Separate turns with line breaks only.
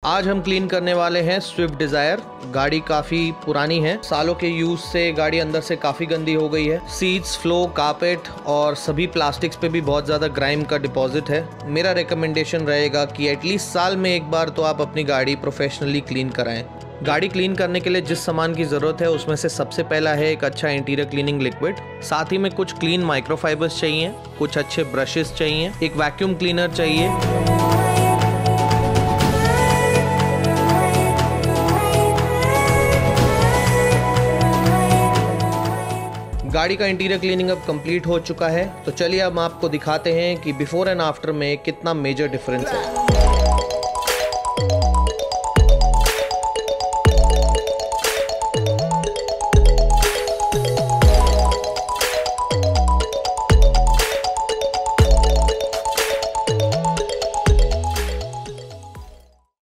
आज हम क्लीन करने वाले हैं स्विफ्ट डिजायर। गाड़ी काफी पुरानी है, सालों के यूज से गाड़ी अंदर से काफी गंदी हो गई है। सीट्स, फ्लो, कारपेट और सभी प्लास्टिक्स पे भी बहुत ज्यादा ग्राइम का डिपॉजिट है। मेरा रिकमेंडेशन रहेगा कि एटलीस्ट साल में एक बार तो आप अपनी गाड़ी प्रोफेशनली क्लीन कराएं। गाड़ी क्लीन करने के लिए जिस सामान की ज़रूरत है उसमें से सबसे पहला है एक अच्छा इंटीरियर क्लीनिंग लिक्विड। साथ ही में कुछ क्लीन माइक्रोफाइबर्स चाहिए, कुछ अच्छे ब्रशेस चाहिए, एक वैक्यूम क्लीनर चाहिए। गाड़ी का इंटीरियर क्लीनिंग अब कंप्लीट हो चुका है, तो चलिए अब हम आपको दिखाते हैं कि बिफोर एंड आफ्टर में कितना मेजर डिफरेंस है।